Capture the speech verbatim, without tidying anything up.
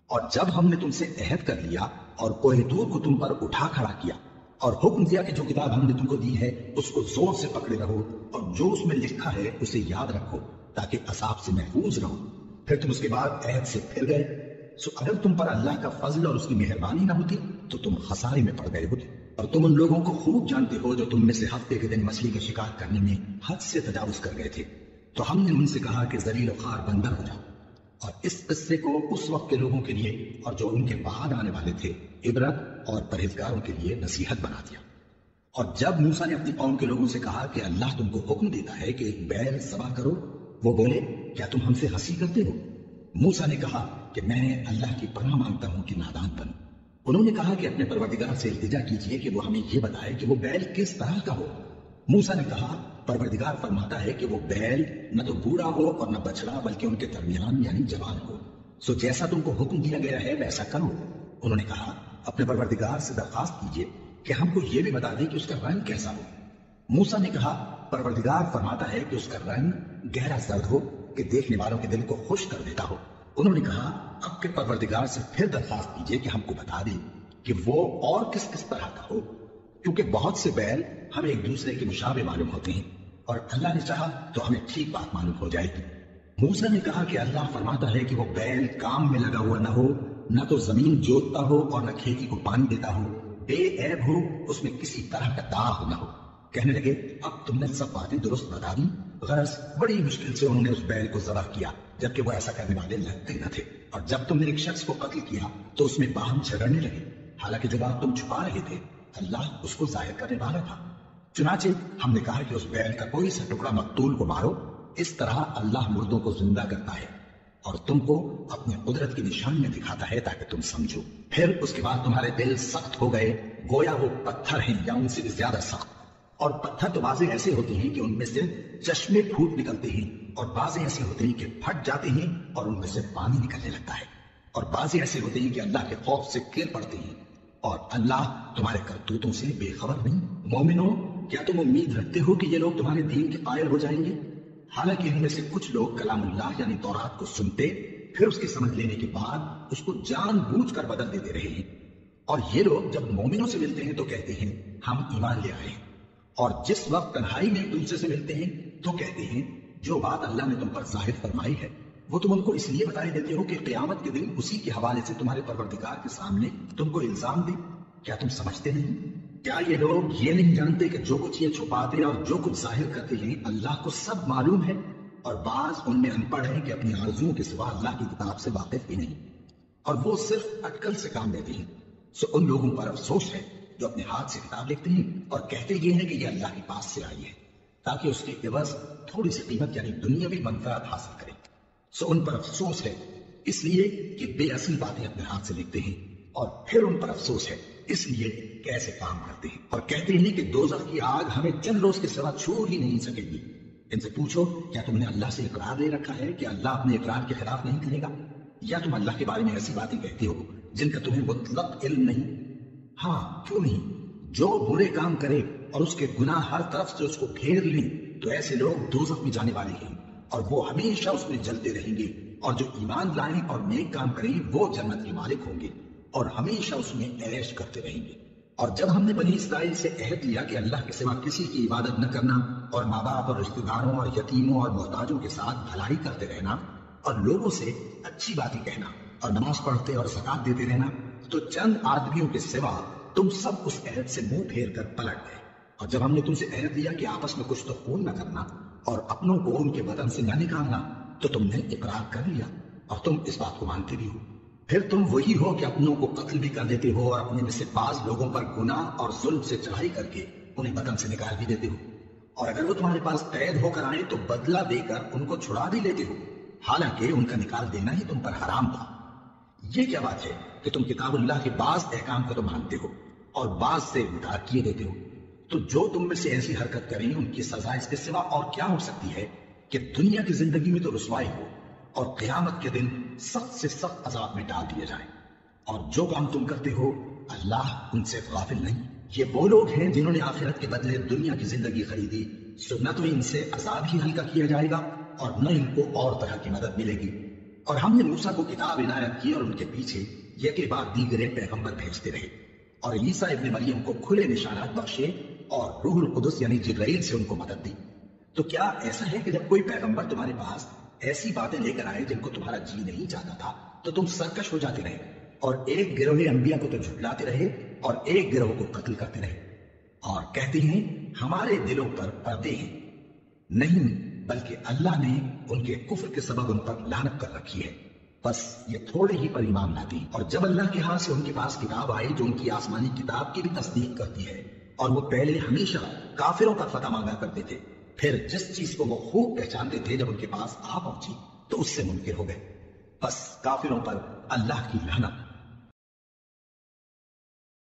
اور جب ہم نے تم سے عہد کر لیا اور کوہ طور کو تم پر اٹھا کھڑا کیا اور حکم دیا کہ جو کتاب ہم نے تم کو دی ہے اس کو زور سے پکڑے رہو اور جو اس میں لکھا ہے اسے یاد رکھو تاکہ عذاب سے محفوظ رہو، پھر تم اس کے بعد عہد سے پھر گئے، سو اگر تم پر اللہ کا فضل اور اس کی مہربانی نہ ہوتی تو تم خسارے میں پڑ گئے ہوتے۔ اور تم ان لوگوں کو خوب جانتے ہو جو تم میں سے ہفتے کے دن مچھلی کا شکار کرنے میں حد سے تجاوز کر گئے تھے، تو ہم نے ان سے کہا کہ ذلیل و خوار بندر ہو جاؤ، اور اس قصے کو اس وقت کے لوگوں کے لیے اور جو ان کے بعد آنے والے تھے عبرت اور پرہیزگاروں کے لیے نصیحت بنا دیا۔ اور جب موسیٰ نے اپنی قوم کے لوگوں سے کہا کہ اللہ تم کو حکم دیتا ہے کہ ایک بیل ذبح کرو، وہ بولے کیا تم ہم سے ہنسی کرتے ہو؟ موسیٰ نے کہا کہ میں اللہ کی پناہ مانگتا ہوں کہ نادان بنوں۔ انہوں نے کہا کہ اپنے پروردگار سے التجا کیجئے کہ وہ ہمیں یہ بتائے کہ وہ بیل کس طرح کا ہو۔ موسیٰ نے کہا پروردگار فرماتا ہے کہ وہ بیل نہ تو بوڑھا ہو اور نہ بچڑا بلکہ ان کے درمیان یعنی جوان ہو، سو جیسا تم کو حکم دیا گیا ہے ویسا کرو۔ انہوں نے کہا اپنے پروردگار سے درخواست کیجئے کہ ہم کو یہ بھی بتا دے کہ اس کا رنگ کیسا ہو۔ موسیٰ نے کہا پروردگار فرماتا ہے کہ اس کا رنگ گہرا زرد ہو کہ دیکھنے والوں کے دل کو خوش کر دیتا ہو۔ انہوں نے کہا اب کے پروردگار سے پھر درخواست کیجئے کہ ہم کو بتا دے کہ وہ اور کس کس طرح کا ہو، کیونکہ بہت سے بیل ہمیں ایک دوسرے کے مشابہ معلوم ہوتے ہیں، اور اللہ نے چاہا تو ہمیں ٹھیک بات معلوم ہو جائے گی۔ موسیٰ نے کہا کہ اللہ فرماتا ہے کہ وہ بیل کام میں لگا ہوا نہ ہو، نہ تو زمین جوتتا ہو اور نہ کھیتی کو پانی دیتا ہو، بے عیب ہو، اس میں کسی طرح کا داغ نہ ہو۔ کہنے لگے اب تم نے سب باتیں درست بتا دی۔ غرض بڑی مشکل سے انہوں نے اس بیل کو ذبح کیا جبکہ وہ ایسا کرنے والے لگتے نہ تھے، اور جب تم نے ایک شخص کو قتل کیا تو اس میں باہم جھگڑنے لگے، حالانکہ جو بات تم چھپا رہے تھے اللہ اس کو ظاہر کرنے والا تھا۔ چنانچہ ہم نے کہا کہ اس بیل کا کوئی سا ٹکڑا مقتول کو مارو، اس طرح اللہ مردوں کو زندہ کرتا ہے اور تم کو اپنی قدرت کی نشانیاں دکھاتا ہے تاکہ تم سمجھو۔ پھر اس کے بعد تمہارے دل سخت ہو گئے گویا وہ پتھر ہیں یا ان سے بھی زیادہ سخت، اور پتھر تو بازیں ایسے ہوتے ہیں کہ ان میں سے چشمے پھوٹ نکلتے ہیں، اور بازیں ایسے ہوتے ہیں کہ پھٹ جاتے ہیں اور ان میں سے پانی نکلنے لگتا ہے، اور بازیں ایسے ہوتے ہیں کہ اللہ کے خوف سے گر پڑتے ہیں، اور اللہ تمہارے کرتوتوں سے بے خبر نہیں۔ مومنو کیا تم امید رکھتے ہو کہ یہ لوگ تمہارے دین کے قائل ہو جائیں گے؟ حالانکہ ان میں سے کچھ لوگ کلام اللہ یعنی تورات کو سنتے پھر اس کے سمجھ لینے کے بعد اس کو جان بوجھ کر بدل دیتے رہے ہیں، اور یہ لوگ جب مومنوں سے ملتے ہیں تو کہتے ہیں ہم ایمان لے آئے ہیں، اور جس وقت تنہائی میں ایک دوسرے سے ملتے ہیں تو کہتے ہیں جو بات اللہ نے تم پر ظاہر فرمائی ہے وہ تم ان کو اس لیے بتائے دیتے ہو کہ قیامت کے دن اسی کے حوالے سے تمہارے پروردگار کے سامنے تم کو الزام دے۔ کیا تم سمجھتے نہیں؟ کیا یہ لوگ یہ نہیں جانتے کہ جو کچھ یہ چھپاتے اور جو کچھ ظاہر کرتے ہیں اللہ کو سب معلوم ہے؟ اور بعض ان میں ان پڑھ ہیں کہ اپنی آرزوؤں کے سوا اللہ کی کتاب سے واقف ہی نہیں، اور وہ صرف اٹکل سے کام لیتے ہیں، سو ان لوگوں پر افسوس ہے جو اپنے ہاتھ سے کتاب لکھتے ہیں اور کہتے یہ ہیں کہ یہ اللہ کے پاس سے آئی ہے تاکہ اس کے عوض تھوڑی سی قیمت یعنی دنیاوی منفعت حاصل کرے، سو ان پر افسوس ہے اس لیے کہ بے اصل باتیں اپنے ہاتھ سے لکھتے ہیں، اور پھر ان پر افسوس ہے اس لیے کہ ایسے کام کرتے ہیں، اور کہتے ہیں کہ دوزخ کی آگ ہمیں چند روز کے سوا چھو ہی نہیں سکے گی۔ ان سے پوچھو کیا تم نے اللہ سے اقرار لے رکھا ہے کہ اللہ اپنے اقرار کے خلاف نہیں کرے گا، یا تم اللہ کے بارے میں ایسی باتیں کہتے ہو جن کا تمہیں مطلق علم نہیں؟ ہاں کیوں نہیں، جو برے کام کرے اور اس کے گناہ ہر طرف سے اس کو گھیر لیں تو ایسے لوگ دوزخ میں جانے والے ہیں اور وہ ہمیشہ اس میں جلتے رہیں گے، اور جو ایمان لائیں اور نیک کام کریں وہ جنت کے مالک ہوں گے اور ہمیشہ اس میں عیش کرتے رہیں گے۔ اور جب ہم نے بنی اسرائیل سے عہد لیا کہ اللہ کے سوا کسی کی عبادت نہ کرنا اور ماں باپ اور رشتہ داروں اور یتیموں اور محتاجوں کے ساتھ بھلائی کرتے رہنا اور لوگوں سے اچھی باتیں کہنا اور نماز پڑھتے اور زکات دیتے رہنا، تو چند آدمیوں کے سوا تم سب اس عہد سے منہ پھیر کر پلٹ گئے۔ اور جب ہم نے تم سے عہد لیا کہ آپس میں کچھ تو خون نہ کرنا اور اپنوں کو ان کے بدن سے نہ نکالنا، تو تم نے اقرار کر لیا اور تم اس بات کو مانتے بھی ہو۔ پھر تم وہی ہو کہ اپنوں کو قتل بھی کر دیتے ہو اور اپنے میں سے بعض لوگوں پر گناہ اور ظلم سے چڑھائی کر کے انہیں بدن سے نکال بھی دیتے ہو، اور اگر وہ تمہارے پاس قید ہو کر آئیں تو بدلہ دے کر ان کو چھڑا بھی لیتے ہو، حالانکہ ان کا نکال دینا ہی تم پر حرام تھا۔ یہ کیا بات ہے کہ تم کتاب اللہ کے بعض احکام کو تو مانتے ہو اور بعض سے انکار کیے دیتے ہو؟ تو جو تم میں سے ایسی حرکت کریں ان کی سزا اس کے سوا اور کیا ہو سکتی ہے کہ دنیا کی زندگی میں تو رسوائی ہو اور قیامت کے دن سخت سے سخت عذاب میں ڈال دیے جائیں۔ اور جو کام تم کرتے ہو اللہ ان سے غافل نہیں۔ یہ وہ لوگ ہیں جنہوں نے آخرت کے بدلے دنیا کی زندگی خریدی، سو نہ تو ان سے عذاب ہی ہلکا کیا جائے گا اور نہ ان کو اور طرح کی مدد ملے گی، اور ہم نے موسیٰ کو کتاب عنایت کی اور ان کے پیچھے یکے بعد دیگرے پیغمبر بھیجتے رہے، اور عیسیٰ ابن مریم کو کھلے نشانات بخشے اور روح القدس یعنی جبرائیل سے ان کو مدد دی۔ تو کیا ایسا ہے کہ جب کوئی پیغمبر تمہارے پاس ایسی باتیں لے کر آئے جن کو تمہارا جی نہیں چاہتا تھا تو تم سرکش ہو جاتے رہے، اور ایک گروہ انبیاء کو تو جھٹلاتے رہے اور ایک گروہ کو قتل کرتے رہے، اور کہتے ہیں ہمارے دلوں پر پردے ہیں؟ نہیں، بلکہ اللہ نے ان کے کفر کے سبب ان پر لعنت کر رکھی ہے، بس یہ تھوڑے ہی پر ایمان لاتے ہیں۔ اور جب اللہ کے ہاں سے ان کے پاس کتاب آئی جو ان کی آسمانی کتاب کی بھی تصدیق کرتی ہے، اور وہ پہلے ہمیشہ کافروں کا فتح مانگا کرتے تھے، پھر جس چیز کو وہ خوب پہچانتے تھے جب ان کے پاس آ پہنچی تو اس سے منکر ہو گئے، بس کافروں پر اللہ کی لعنت۔